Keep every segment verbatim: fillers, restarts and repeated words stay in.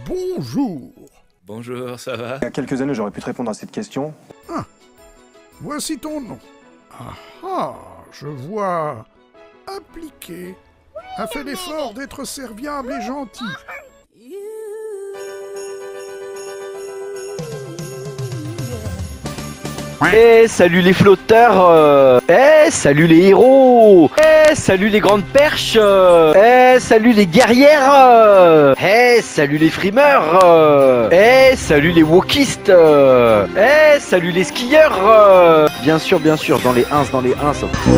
Bonjour. Bonjour, ça va? Il y a quelques années, j'aurais pu te répondre à cette question. Ah, voici ton nom. Ah ah, je vois. Appliqué. A fait l'effort d'être serviable et gentil. Eh, salut les flotteurs euh... Eh, salut les héros. Eh, salut les grandes perches euh... Eh, salut les guerrières euh... Eh, salut les frimeurs euh... Eh, salut les wokistes euh... Eh, salut les skieurs euh... Bien sûr, bien sûr, dans les uns, dans les uns.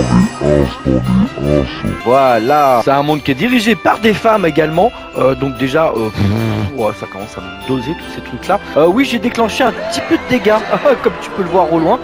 Voilà. C'est un monde qui est dirigé par des femmes également. Euh, donc déjà, euh, pff, ouais, ça commence à me doser tous ces trucs-là. Euh, oui, j'ai déclenché un petit peu de dégâts, comme tu peux le voir au loin.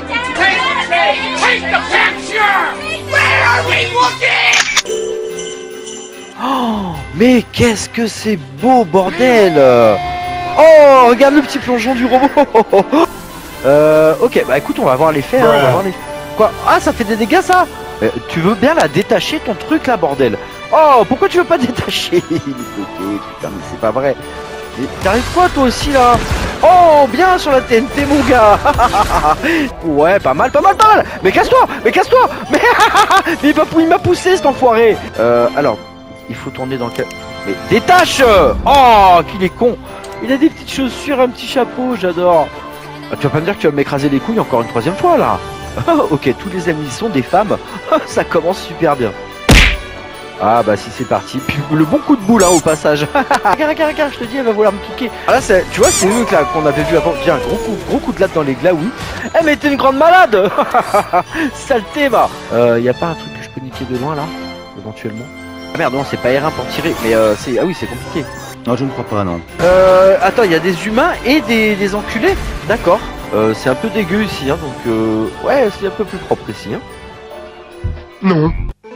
Oh, mais qu'est-ce que c'est beau, bordel! Oh, regarde le petit plongeon du robot. Euh, ok, bah écoute, on va voir l'effet. Hein, on va voir les... Quoi? Ah, ça fait des dégâts, ça? euh, Tu veux bien la détacher, ton truc, là, bordel? Oh, pourquoi tu veux pas détacher? Il est bloqué, putain, mais c'est pas vrai. Mais t'arrives quoi, toi aussi, là? Oh, bien sur la T N T, mon gars. Ouais, pas mal, pas mal, pas mal. Mais casse-toi, mais casse-toi. Mais il m'a il m'a poussé, cet enfoiré. Euh, alors, il faut tourner dans quel... Mais détache. Oh, qu'il est con. Il a des petites chaussures, un petit chapeau, j'adore. Ah, tu vas pas me dire que tu vas m'écraser les couilles encore une troisième fois, là? Ok, tous les amis sont des femmes. Ça commence super bien. Ah bah si c'est parti. Puis le bon coup de boule hein, au passage. Regarde, regarde, regarde, je te dis, elle va vouloir me piquer. Ah là, tu vois, c'est eux là qu'on avait vu avant. Tiens, gros coup, gros coup de latte dans les glaouis. Eh mais t'es une grande malade. Saleté va. Euh, y a pas un truc que je peux niquer de loin là, éventuellement? Ah merde, non, c'est pas R un pour tirer. Mais euh, c'est... Ah oui, c'est compliqué. Non, je ne crois pas, non. Euh, attends, il y a des humains et des, des enculés. D'accord. Euh, c'est un peu dégueu ici, hein, donc euh... ouais, c'est un peu plus propre ici. Hein. Non.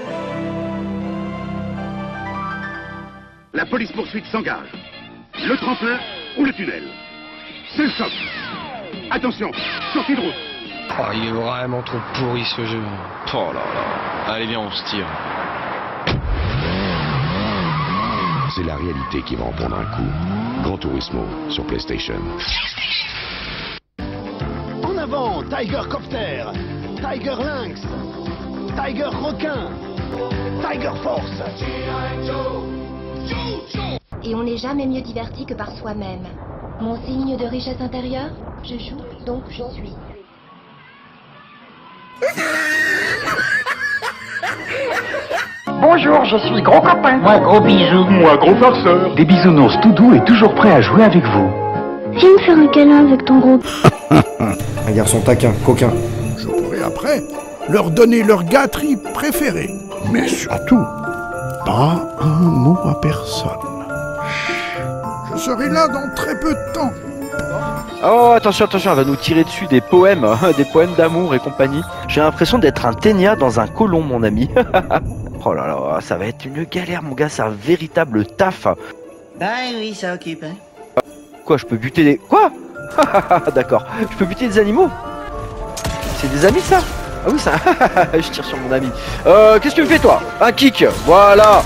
La police poursuite s'engage. Le tremplin ou le tunnel. C'est le choc. Attention, sortie de route. Oh, il est vraiment trop pourri ce jeu. Oh là là. Allez, viens, on se tire. C'est la réalité qui va en prendre un coup. Gran Turismo sur PlayStation. En avant, Tiger Copter, Tiger Lynx, Tiger Requin, Tiger Force. Et on n'est jamais mieux diverti que par soi-même. Mon signe de richesse intérieure, je joue, donc je suis. Bonjour, je suis gros copain. Moi gros bisou. Moi gros farceur. Des bisounours tout doux et toujours prêts à jouer avec vous. Viens me faire un câlin avec ton gros... Un garçon taquin, coquin. Je pourrais après leur donner leur gâterie préférée. Mais surtout, pas un mot à personne. Je serai là dans très peu de temps. Oh attention, attention, elle va nous tirer dessus des poèmes, des poèmes d'amour et compagnie. J'ai l'impression d'être un ténia dans un colon, mon ami. Oh là là, ça va être une galère, mon gars, c'est un véritable taf. Bah oui, ça occupe, hein. Quoi, je peux buter des... Quoi? D'accord, je peux buter des animaux? C'est des amis, ça? Ah oui, ça... Je tire sur mon ami. Euh, qu'est-ce que tu me fais, toi? Un kick, voilà.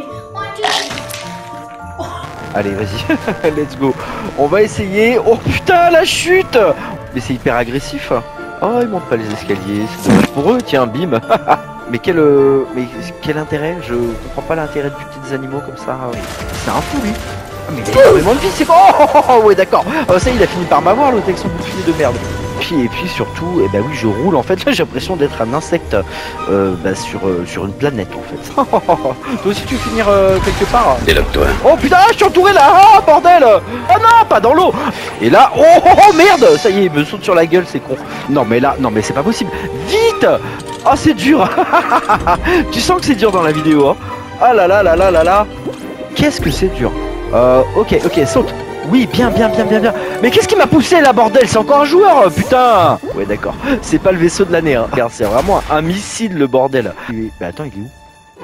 Allez, vas-y, let's go. On va essayer... Oh putain, la chute. Mais c'est hyper agressif. Oh, ils montent pas les escaliers, c'est dommage pour eux, tiens, bim. Mais quel, euh, mais quel intérêt? Je comprends pas l'intérêt de buter des animaux comme ça. C'est un fou, lui. Mais il a énormément de vie, c'est quoi? Oh, oh, oh, ouais, d'accord. Oh, ça, il a fini par m'avoir, l'autre avec son bouclier de merde. Puis, et puis surtout, eh ben oui, je roule. En fait, là, j'ai l'impression d'être un insecte euh, bah, sur, euh, sur une planète, en fait. Toi aussi, tu veux finir euh, quelque part? Déloque-toi. Oh putain, je suis entouré là. Oh bordel. Oh non, pas dans l'eau. Et là, oh, oh, oh merde. Ça y est, il me saute sur la gueule, c'est con. Non, mais là, non, mais c'est pas possible. Vite. Oh, c'est dur. Tu sens que c'est dur dans la vidéo, hein. Ah là là là là là là. Qu'est-ce que c'est dur. Euh, ok, ok, saute. Oui, bien, bien, bien, bien, bien. Mais qu'est-ce qui m'a poussé là, bordel? C'est encore un joueur, putain. Ouais, d'accord. C'est pas le vaisseau de l'année, hein. Regarde, c'est vraiment un missile, le bordel. Mais bah, attends, il est où?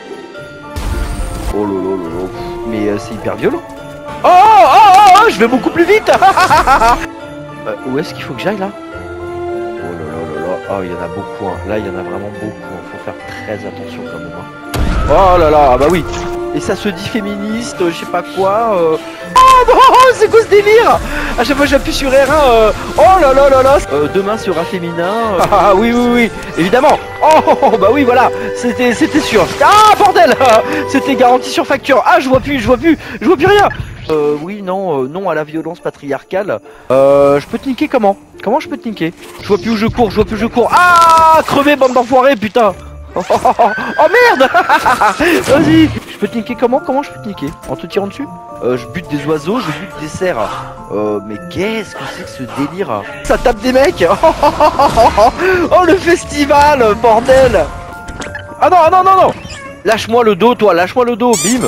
Oh lolo lolo. Mais euh, c'est hyper violent. Oh, oh, oh, oh, je vais beaucoup plus vite. euh, Où est-ce qu'il faut que j'aille, là? Oh là là là là. Oh, il y en a beaucoup, hein. Là, il y en a vraiment beaucoup, hein. Faut faire très attention quand même, hein. Oh là là, bah oui. Et ça se dit féministe, je sais pas quoi. Euh... Oh non, c'est quoi ce délire? À chaque fois j'appuie sur R un, euh... oh là là là là. euh, Demain sera féminin. euh... Ah oui oui oui, évidemment. Oh bah oui voilà, c'était c'était sûr. Ah bordel, c'était garanti sur facture. Ah je vois plus, je vois plus, je vois plus rien. Euh oui non, euh, non à la violence patriarcale. Euh je peux te niquer comment? Comment je peux te niquer? Je vois plus où je cours, je vois plus où je cours. Ah crevé bande d'enfoirés putain. Oh, oh, oh, oh, oh merde. Vas-y. Je peux te niquer comment? Comment je peux te niquer? En te tirant dessus? Euh, je bute des oiseaux, je bute des cerfs. Euh, mais qu'est-ce que c'est que ce délire? Ça tape des mecs. Oh, oh, oh, oh, oh le festival, bordel. Ah non, ah non, non, non. Lâche-moi le dos, toi, lâche-moi le dos, bim.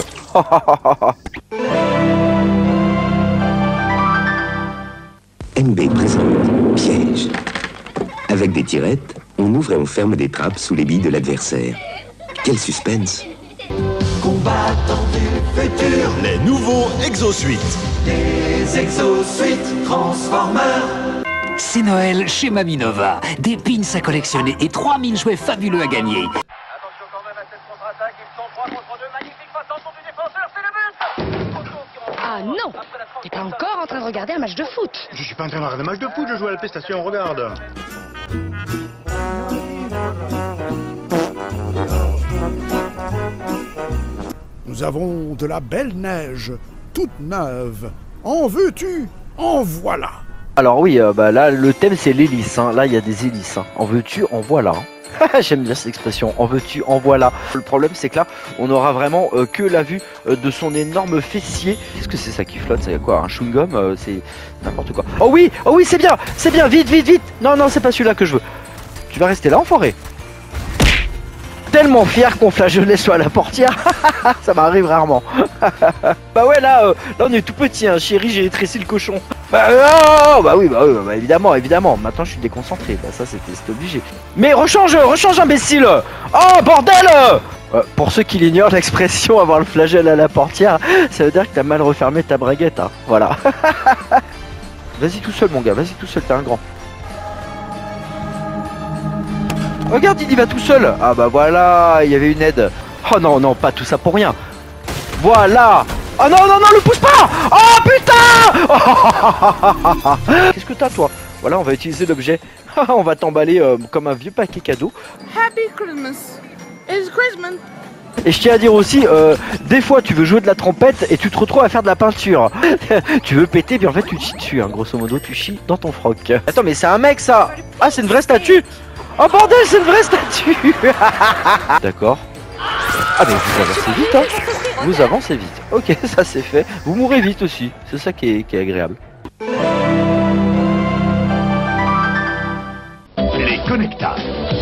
M B présente Piège. Avec des tirettes, on ouvre et on ferme des trappes sous les billes de l'adversaire. Quel suspense! Combattants du futur, les nouveaux Exosuites. Les Exosuites Transformers. C'est Noël chez Maminova. Des pins à collectionner et trois mille jouets fabuleux à gagner. Attention quand même à cette contre-attaque, ils sont trois contre deux, magnifique façon pour du défenseur, c'est le but. Ah non, t'es pas encore en train de regarder un match de foot. Je suis pas en train de regarder un match de foot, je joue à la PlayStation, regarde. Nous avons de la belle neige, toute neuve. En veux-tu? En voilà. Alors oui, euh, bah là le thème c'est l'hélice, hein. Là il y a des hélices, hein. En veux-tu, en voilà. Hein. J'aime bien cette expression, en veux-tu, en voilà. Le problème c'est que là on aura vraiment euh, que la vue euh, de son énorme fessier. Qu'est-ce que c'est ça qui flotte? C'est quoi, un chewing-gum? euh, C'est n'importe quoi. Oh oui, oh oui c'est bien, c'est bien, vite, vite, vite. Non, non, c'est pas celui-là que je veux. Tu vas rester là, enfoiré. Tellement fier qu'on flageolait soit à la portière. Ça m'arrive rarement. Bah ouais là, euh, là on est tout petit, hein. Chérie j'ai rétréci le cochon. Bah, oh, bah oui, bah oui, bah, évidemment, évidemment. Maintenant je suis déconcentré, bah, ça c'était obligé. Mais rechange, rechange imbécile. Oh bordel. euh, Pour ceux qui l'ignorent, l'expression avoir le flagelle à la portière, ça veut dire que t'as mal refermé ta braguette, hein. Voilà. Vas-y tout seul mon gars, vas-y tout seul, t'es un grand. Regarde, il y va tout seul. Ah bah voilà, il y avait une aide. Oh non, non, pas tout ça pour rien. Voilà. Oh non, non, non, le pousse pas. Oh putain. Qu'est-ce que t'as toi? Voilà, on va utiliser l'objet. On va t'emballer euh, comme un vieux paquet cadeau. Happy Christmas. It's Christmas. Et je tiens à dire aussi, euh, des fois tu veux jouer de la trompette et tu te retrouves à faire de la peinture. Tu veux péter, puis en fait tu chies dessus, hein. Grosso modo, tu chies dans ton froc. Attends, mais c'est un mec ça. Ah, c'est une vraie statue. Oh bordel, c'est une vraie statue. D'accord. Ah mais vous avancez vite, hein. Vous avancez vite. Ok, ça c'est fait. Vous mourrez vite aussi. C'est ça qui est, qui est agréable. Les connectables.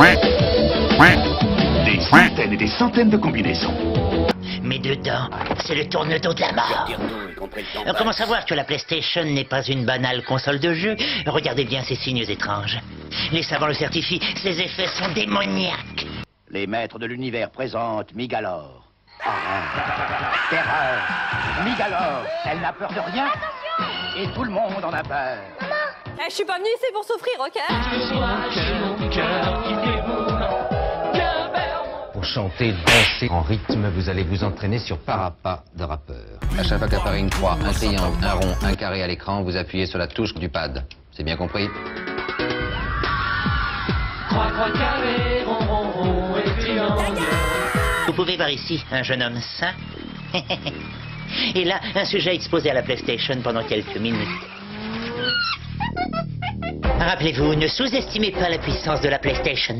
Des centaines et des centaines de combinaisons. Mais dedans, c'est le tourne-dos de la mort. Euh, comment savoir que la PlayStation n'est pas une banale console de jeu? Regardez bien ces signes étranges. Les savants le certifient, ces effets sont démoniaques. Les maîtres de l'univers présentent Migalore. Horreur, terreur, Migalore, elle n'a peur de rien. Et tout le monde en a peur. Maman, eh, je suis pas venue ici pour souffrir, ok? Pour chanter, danser en rythme, vous allez vous entraîner sur parappa de rappeur. À chaque fois qu'apparaît une croix, un triangle, un rond, un carré à l'écran, vous appuyez sur la touche du pad. C'est bien compris? Croix, croix, carré, rond, rond, rond et triangle. Vous pouvez voir ici un jeune homme sain. Et là, un sujet exposé à la PlayStation pendant quelques minutes. Rappelez-vous, ne sous-estimez pas la puissance de la PlayStation.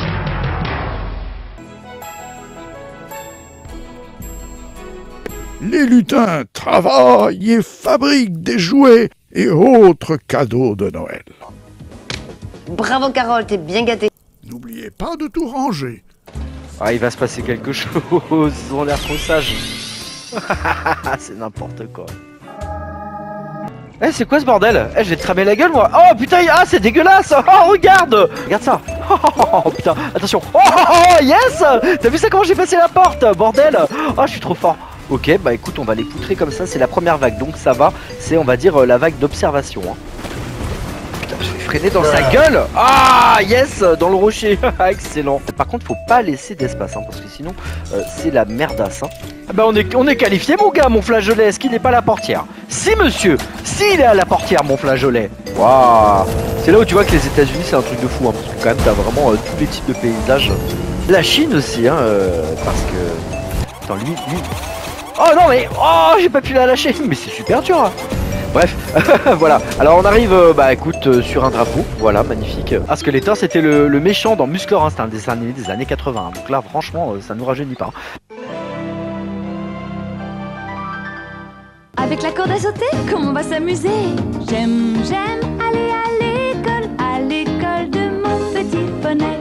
Les lutins travaillent et fabriquent des jouets et autres cadeaux de Noël. Bravo Carole, t'es bien gâtée. N'oubliez pas de tout ranger. Ah, il va se passer quelque chose. Ils ont l'air trop sages. C'est n'importe quoi. Eh, c'est quoi ce bordel? Eh, je vais te cramer la gueule moi. Oh putain, ah c'est dégueulasse. Oh regarde. Regarde ça. Oh putain, attention. Oh, oh, oh yes. T'as vu ça comment j'ai passé la porte? Bordel. Oh, je suis trop fort. Ok, bah écoute, on va les poutrer comme ça, c'est la première vague, donc ça va, c'est on va dire la vague d'observation. Hein. Putain, je vais freiner dans sa gueule. Ah yes, dans le rocher. Excellent. Par contre, faut pas laisser d'espace, hein, parce que sinon, euh, c'est la merdasse. Hein. Ah bah on est, on est qualifié, mon gars, mon flageolet. Est-ce qu'il n'est pas à la portière? Si, monsieur. S'il est à la portière, mon flageolet. Waouh. C'est là où tu vois que les États-Unis, c'est un truc de fou, hein, parce que quand même, t'as vraiment euh, tous les types de paysages. La Chine aussi, hein, euh, parce que... Attends, lui, lui... Oh non mais... Oh, j'ai pas pu la lâcher. Mais c'est super dur, hein. Bref, voilà. Alors on arrive, euh, bah écoute, euh, sur un drapeau. Voilà, magnifique. Ah, Skeletor, c'était le, le méchant dans Musclor, hein. C'était un dessin animé des années quatre-vingts. Donc là, franchement, euh, ça nous rajeunit pas. Avec la corde à sauter, comment on va s'amuser? J'aime, j'aime aller à l'école, à l'école de mon petit poney.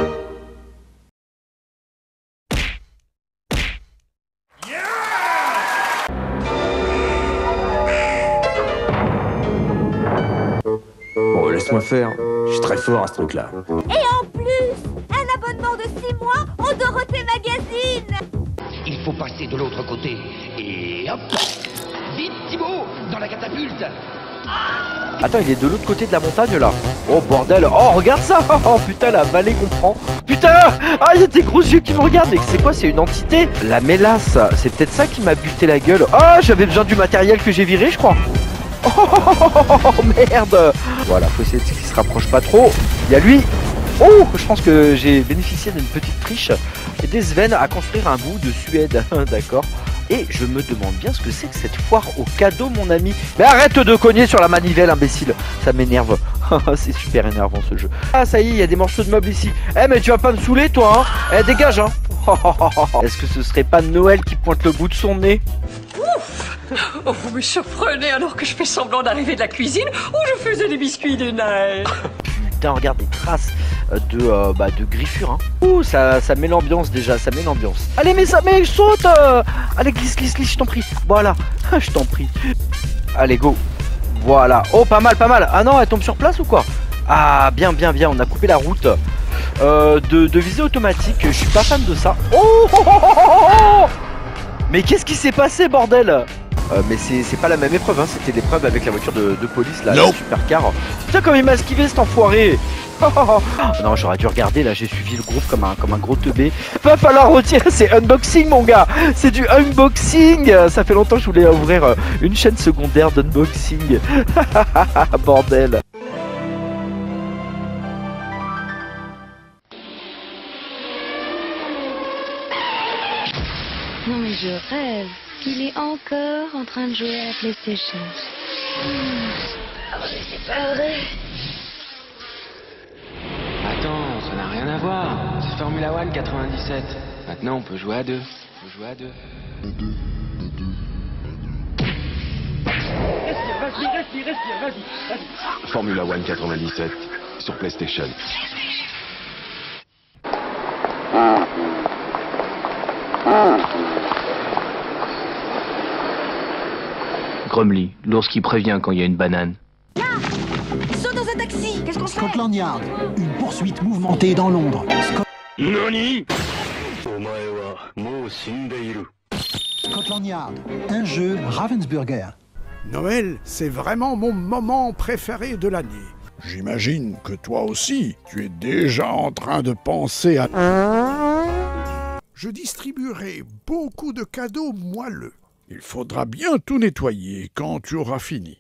Bon, laisse-moi faire. Je suis très fort à ce truc-là. Et en plus, un abonnement de six mois au Dorothée Magazine. Il faut passer de l'autre côté. Et hop! Vite, Thibaut! Dans la catapulte! Attends, il est de l'autre côté de la montagne là. Oh bordel. Oh, regarde ça. Oh putain, la vallée comprend. Putain. Ah, il y a des gros yeux qui me regardent. Mais c'est quoi? C'est une entité? La mélasse. C'est peut-être ça qui m'a buté la gueule. Oh, j'avais besoin du matériel que j'ai viré, je crois. Oh merde. Voilà, faut essayer qu'il se rapproche pas trop. Il y a lui. Oh, je pense que j'ai bénéficié d'une petite triche. Aider Sven à construire un bout de Suède. D'accord. Et je me demande bien ce que c'est que cette foire au cadeau, mon ami. Mais arrête de cogner sur la manivelle, imbécile. Ça m'énerve. C'est super énervant ce jeu. Ah, ça y est, il y a des morceaux de meubles ici. Eh, mais tu vas pas me saouler, toi, hein. Eh, dégage, hein. Est-ce que ce serait pas Noël qui pointe le bout de son nez? Ouf! Oh, vous me surprenez alors que je fais semblant d'arriver de la cuisine où je faisais des biscuits de neige. Putain, regarde des traces de, euh, bah, de griffures, hein. Ouh, ça, ça met l'ambiance déjà, ça met l'ambiance. Allez, mais ça, mais saute euh... Allez, glisse, glisse, glisse, je t'en prie. Voilà, je t'en prie. Allez, go. Voilà. Oh, pas mal, pas mal. Ah non, elle tombe sur place ou quoi? Ah, bien, bien, bien, on a coupé la route. Euh, de, de visée automatique, je suis pas fan de ça. Oh, oh, oh, oh, oh, oh. Mais qu'est-ce qui s'est passé, bordel? euh, Mais c'est pas la même épreuve, hein. C'était l'épreuve avec la voiture de, de police, là, la supercar. Putain, comme il m'a esquivé cet enfoiré. Non, j'aurais dû regarder, là, j'ai suivi le groupe comme un, comme un gros teubé. Va falloir retirer, c'est unboxing, mon gars. C'est du unboxing. Ça fait longtemps que je voulais ouvrir une chaîne secondaire d'unboxing. Bordel. Non mais je rêve. Il est encore en train de jouer à la PlayStation. Ah, c'est pas vrai. Attends, ça n'a rien à voir. C'est Formula One quatre-vingt-dix-sept. Maintenant, on peut jouer à deux. On peut jouer à deux. Respire, vas-y, respire, respire, vas-y, vas-y. Formula One quatre-vingt-dix-sept sur PlayStation. Grumly, l'ours qui prévient quand il y a une banane. Là, saute dans un taxi. Qu'est-ce qu'on fait? Scotland Yard, une poursuite mouvementée dans Londres. Scot Nani? Scotland Yard, un jeu Ravensburger. Noël, c'est vraiment mon moment préféré de l'année. J'imagine que toi aussi, tu es déjà en train de penser à... Je distribuerai beaucoup de cadeaux moelleux. Il faudra bien tout nettoyer quand tu auras fini.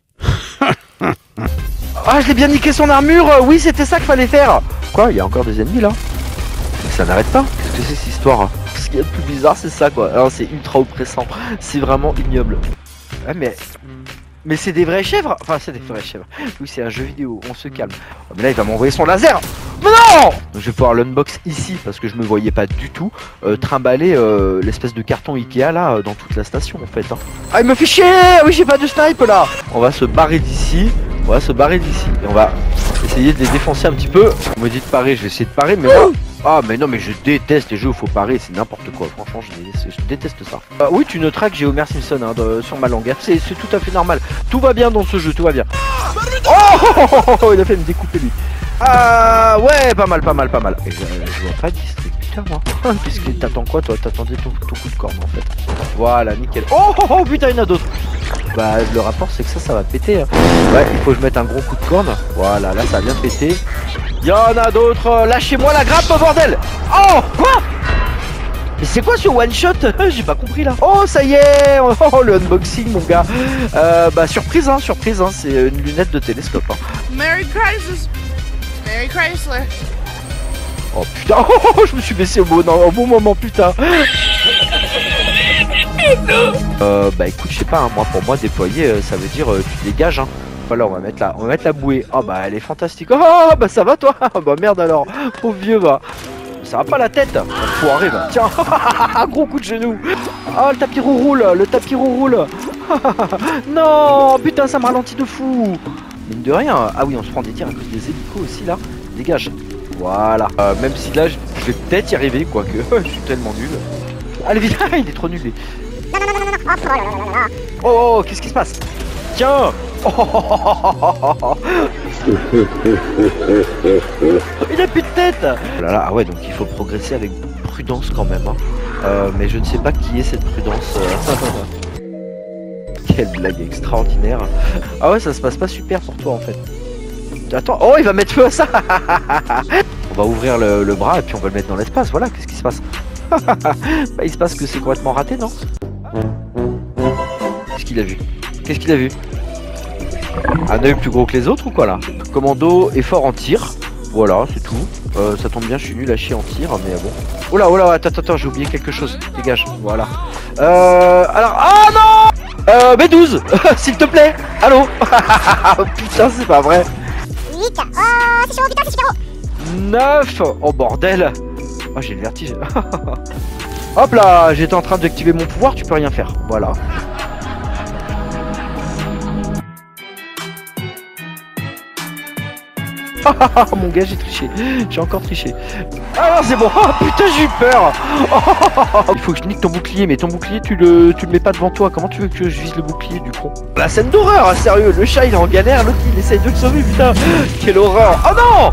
Ah, je l'ai bien niqué son armure. Oui, c'était ça qu'il fallait faire. Quoi? Il y a encore des ennemis là? Ça n'arrête pas. Qu'est-ce que c'est cette histoire? Ce qu'il y a de plus bizarre, c'est ça quoi. Alors c'est ultra oppressant. C'est vraiment ignoble. Ah mais... Mais c'est des vraies chèvres. Enfin, c'est des vraies chèvres. Oui, c'est un jeu vidéo, on se calme. Oh, mais là, il va m'envoyer son laser. Mais non! Je vais pouvoir l'unbox ici, parce que je me voyais pas du tout euh, trimballer euh, l'espèce de carton Ikea, là, euh, dans toute la station, en fait. Hein. Ah, il me fait chier! Oui, j'ai pas de snipe, là! On va se barrer d'ici. On va se barrer d'ici. Et on va essayer de les défoncer un petit peu. On me dit de parer, je vais essayer de parer, mais moi... Ah mais non mais je déteste les jeux où faut parer, c'est n'importe quoi, franchement je déteste, je déteste ça. Euh, oui tu noteras que j'ai Homer Simpson hein, de, sur ma langue, c'est tout à fait normal. Tout va bien dans ce jeu, tout va bien. Oh, oh, oh, oh il a fait me découper lui. Ah ouais pas mal, pas mal, pas mal. Et je, je vois pas de distributeur moi. Qu'est-ce que t'attends quoi toi? T'attendais ton, ton coup de corne en fait. Voilà nickel. Oh, oh, oh putain il y en a d'autres. Bah le rapport c'est que ça ça va péter hein. Ouais il faut que je mette un gros coup de corne. Voilà là ça vient de péter. Y'en a d'autres. Lâchez-moi la grappe bordel. Oh quoi? Mais c'est quoi ce one shot? J'ai pas compris là. Oh ça y est. Oh le unboxing mon gars. euh, Bah surprise hein, surprise hein. C'est une lunette de télescope hein. Merry Chrysler. Merry Chrysler. Oh putain. Oh, je me suis baissé au bon, non, au bon moment putain. Euh, bah écoute, je sais pas, hein, moi pour moi déployer, euh, ça veut dire euh, tu dégages. Hein. Voilà, on va mettre la, on va mettre la bouée. Oh bah elle est fantastique. Oh bah ça va toi? Bah merde alors, pauvre vieux va. Ça va pas la tête. Enfoiré va. Tiens, gros coup de genou. Oh le tapis roule, le tapis roule. Non, putain ça me ralentit de fou. Mine de rien. Ah oui, on se prend des tirs à cause des hélicos aussi là. Dégage. Voilà. Euh, même si là, je vais peut-être y arriver, quoique je suis tellement nul. Allez vite, il est trop nul. Oh, oh, oh qu'est-ce qui se passe? Tiens. Oh, oh, oh, oh, oh. Il a plus de tête. Oh là là, ah ouais, donc il faut progresser avec prudence quand même. Hein. Euh, mais je ne sais pas qui est cette prudence. Quelle blague extraordinaire. Ah ouais, ça se passe pas super pour toi en fait. Attends, oh il va mettre feu à ça. On va ouvrir le, le bras et puis on va le mettre dans l'espace, voilà, qu'est-ce qui se passe? Bah il se passe que c'est complètement raté, non? Qu'est-ce qu'il a vu? Qu'est-ce qu'il a vu? Un œil plus gros que les autres ou quoi là? Commando est fort en tir. Voilà, c'est tout. Euh, ça tombe bien, je suis nul à chier en tir, mais bon. Oh là, oh là, attends, attends, j'ai oublié quelque chose. Dégage, voilà. Euh, alors, ah non! Euh, B douze, s'il te plaît. Allô? Putain, c'est pas vrai. huit. Oh, c'est chaud, putain, c'est super haut. neuf. Oh bordel. Oh, j'ai le vertige. Hop là, j'étais en train d'activer mon pouvoir, tu peux rien faire. Voilà. Mon gars, j'ai triché. J'ai encore triché. Ah non, c'est bon. Oh putain, j'ai eu peur. Oh, il faut que je nique ton bouclier, mais ton bouclier, tu le, tu le mets pas devant toi. Comment tu veux que je vise le bouclier du con? La scène d'horreur, hein, sérieux. Le chat, il est en galère. L'autre, il essaye de le sauver. Putain, quelle horreur. Oh non.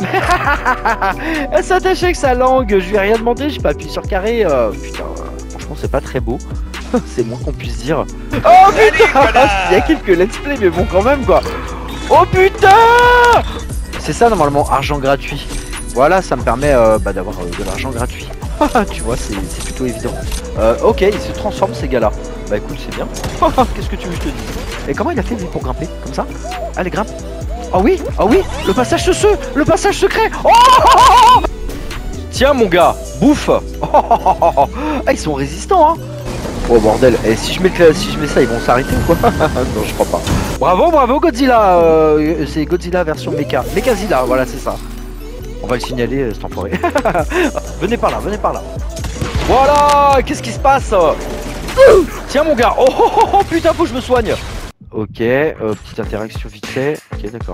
Elle s'attache avec sa langue. Je lui ai rien demandé. J'ai pas appuyé sur carré. Euh, putain, franchement, c'est pas très beau. C'est moins qu'on puisse dire. Oh putain. Il y a quelques let's play, mais bon, quand même quoi. Oh putain. C'est ça normalement, argent gratuit. Voilà, ça me permet euh, bah, d'avoir euh, de l'argent gratuit. Tu vois, c'est plutôt évident. Euh, ok, ils se transforment ces gars-là. Bah écoute, c'est bien. Qu'est-ce que tu veux que je te dise? Et comment il a fait lui pour grimper? Comme ça? Allez, grimpe. Oh oui, oh oui, le passage secret, le passage secret. Oh, tiens mon gars, bouffe. Ah, ils sont résistants hein. Oh bordel, et si je mets, si je mets ça, ils vont s'arrêter ou quoi? Non, je crois pas. Bravo, bravo Godzilla. euh, C'est Godzilla version Mecha. Mechazilla, voilà, c'est ça. On va le signaler, euh, cet enfoiré. Venez par là, venez par là. Voilà, qu'est-ce qui se passe? Tiens mon gars. Oh, oh, oh, oh putain, faut que je me soigne. Ok, euh, petite interaction vite fait. Ok, d'accord.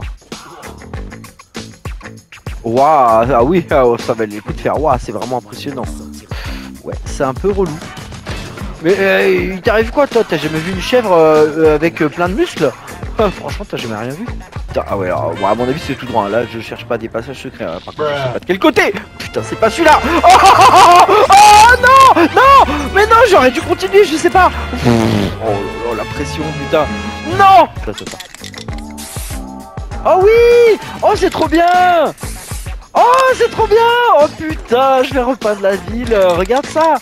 Waouh, ah oui, ça va les coups de fer. Waouh, c'est vraiment impressionnant. Ouais, c'est un peu relou. Mais euh, il t'arrive quoi toi? T'as jamais vu une chèvre euh, avec euh, plein de muscles? euh, Franchement t'as jamais rien vu. Putain, ah ouais alors bon, à mon avis c'est tout droit hein. Là je cherche pas des passages secrets hein. Par contre je sais pas de quel côté. Putain c'est pas celui-là. Oh, oh, oh, oh, oh non. Non. Mais non j'aurais dû continuer je sais pas. Oh, oh la pression putain. Non. Oh oui. Oh c'est trop bien. Oh c'est trop bien. Oh putain je vais repeindre la ville. euh, Regarde ça.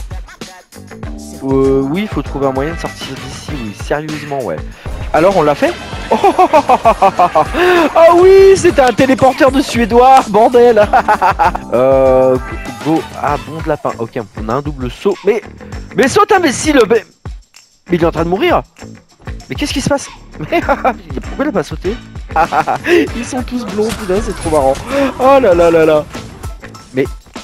Euh, oui, il faut trouver un moyen de sortir d'ici, oui, sérieusement, ouais. Alors, on l'a fait? Oh, oh, oh, oh, oh, oh oui, c'était un téléporteur de suédois, bordel. Euh, go, ah, bon de lapin, ok, on a un double saut, mais, mais saute imbécile, mais, mais il est en train de mourir. Mais qu'est-ce qui se passe? Mais, pourquoi il a pas sauté? Ils sont tous blonds, putain, c'est trop marrant. Oh là là là là. Mais,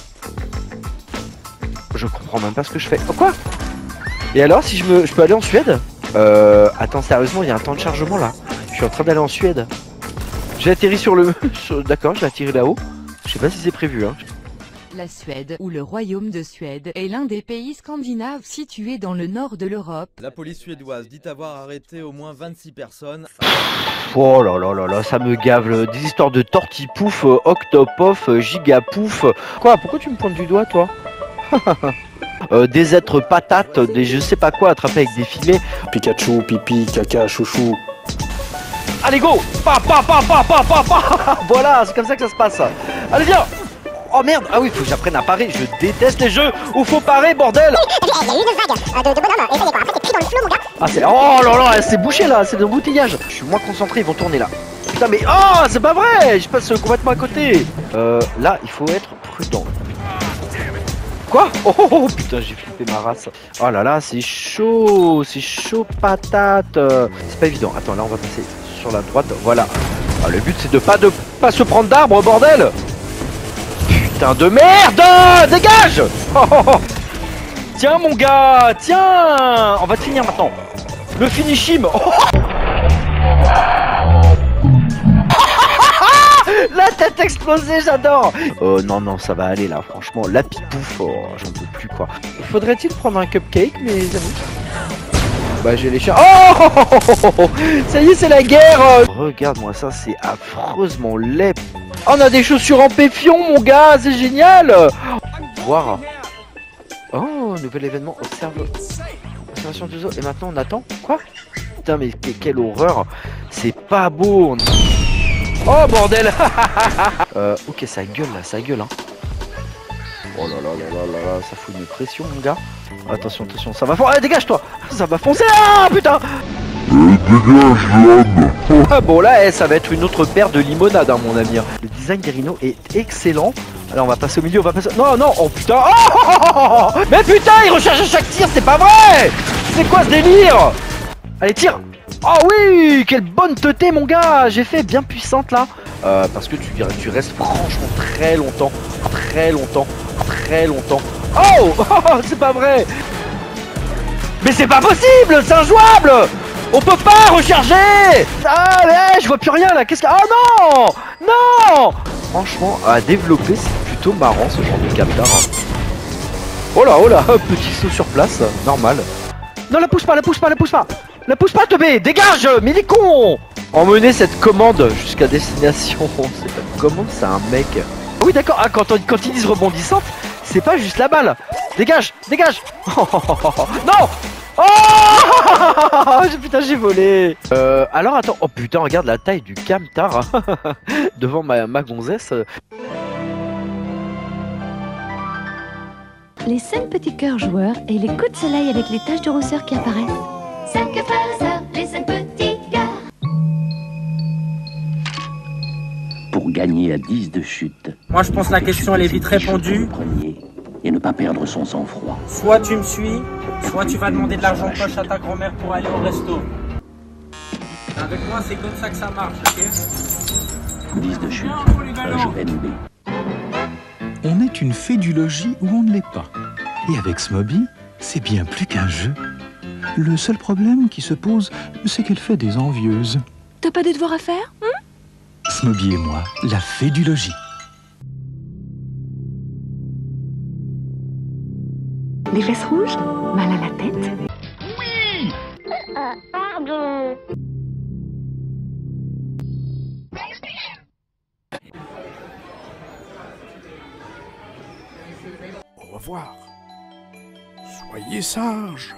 je comprends même pas ce que je fais. Oh, quoi? Et alors si je me je peux aller en Suède? Euh attends sérieusement il y a un temps de chargement là. Je suis en train d'aller en Suède. J'ai atterri sur le sur... D'accord j'ai atterri là-haut. Je sais pas si c'est prévu hein. La Suède ou le Royaume de Suède est l'un des pays scandinaves situés dans le nord de l'Europe. La police suédoise dit avoir arrêté au moins vingt-six personnes. Oh là là là là ça me gave des histoires de tortipouf, euh, octopof, euh, gigapouf. Quoi pourquoi tu me pointes du doigt toi? euh, des êtres patates, des je sais pas quoi attrapés avec des filets. Pikachu, pipi, caca, chouchou. Allez go, pa pa pa pa pa pa pa. Voilà, c'est comme ça que ça se passe. Allez viens. Oh merde, ah oui, faut que j'apprenne à parer. Je déteste les jeux où faut parer, bordel. Il y a eu une vague de, de bonhommes, et ça y est quoi, après t'es pris dans le flot mon gars. Ah c'est, oh là là, c'est bouché là, c'est l'embouteillage. Je suis moins concentré, ils vont tourner là. Putain mais, oh c'est pas vrai, je passe complètement à côté. Euh, là, il faut être prudent. Quoi? Oh, oh, oh putain, j'ai flippé ma race. Oh là là, c'est chaud, c'est chaud patate. C'est pas évident. Attends, là on va passer sur la droite. Voilà. Ah, le but c'est de pas de pas se prendre d'arbre, bordel. Putain de merde! Dégage! Oh, oh, oh. Tiens mon gars, tiens! On va te finir maintenant. Le finishim. Oh. La tête explosée, j'adore. Oh non non, ça va aller là, franchement. La pipouf, oh, j'en peux plus quoi. Faudrait-il prendre un cupcake, mes amis? Bah j'ai les chats. Oh, ça y est, c'est la guerre. Regarde-moi ça, c'est affreusement laid. Oh, on a des chaussures en pépion, mon gars, c'est génial. Voir. Oh, nouvel événement. Observe. Observation du zoo. Et maintenant on attend. Quoi? Putain mais quelle horreur. C'est pas beau. Oh bordel. euh, ok, ça gueule là, ça gueule hein. Oh là là là là là là, ça fout une pression mon gars. Attention, attention, ça va foncer. Ah, dégage-toi. Ça va foncer. Ah putain. Dégage l'homme. Ah bon là, eh, ça va être une autre paire de limonade hein, mon ami. Le design des rhinos est excellent. Alors on va passer au milieu, on va passer... Non, non, oh putain. Oh, oh, oh, oh. Mais putain, il recharge à chaque tir, c'est pas vrai. C'est quoi ce délire? Allez, tire. Oh oui, quelle bonne teuté mon gars. J'ai fait bien puissante là. Euh, parce que tu, tu restes franchement très longtemps. Très longtemps. Très longtemps. Oh, oh c'est pas vrai. Mais c'est pas possible, c'est injouable. On peut pas recharger. Ah mais je vois plus rien là. Qu'est-ce que... Oh non. Non. Franchement, à développer, c'est plutôt marrant ce genre de capteur. Oh là, oh là, petit saut sur place, normal. Non, la pousse pas, la pousse pas, la pousse pas. La pousse pas, teubé, dégage, mais il est con. Emmener cette commande jusqu'à destination. C'est pas une commande, c'est un mec. Ah oui, d'accord, ah, quand, on, quand ils disent rebondissante, c'est pas juste la balle. Dégage, dégage. Oh, oh, oh, oh. Non. Oh putain, j'ai volé. Euh, alors attends, oh putain, regarde la taille du camtar devant ma, ma gonzesse. Les cinq petits cœurs joueurs et les coups de soleil avec les taches de rousseur qui apparaissent. Cinq frères, les cinq petits cœurs. Pour gagner à dix de chute. Moi je pense que la question elle est vite répondue. Et ne pas perdre son sang-froid. Soit tu me suis, soit tu vas demander de l'argent de poche à ta grand-mère pour aller au resto. Avec moi c'est comme ça que ça marche, ok? dix de chute, page N B. On est une fée du logis ou on ne l'est pas. Et avec Smoby, c'est bien plus qu'un jeu. Le seul problème qui se pose, c'est qu'elle fait des envieuses. T'as pas des devoirs à faire, hein? Smoby et moi, la fée du logis. Les fesses rouges? Mal à la tête? Oui. Euh, pardon. Au revoir. Soyez sages.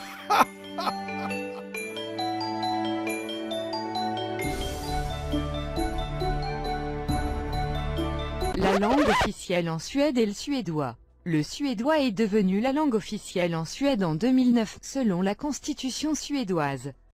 La langue officielle en Suède est le suédois. Le suédois est devenu la langue officielle en Suède en deux mille neuf, selon la constitution suédoise.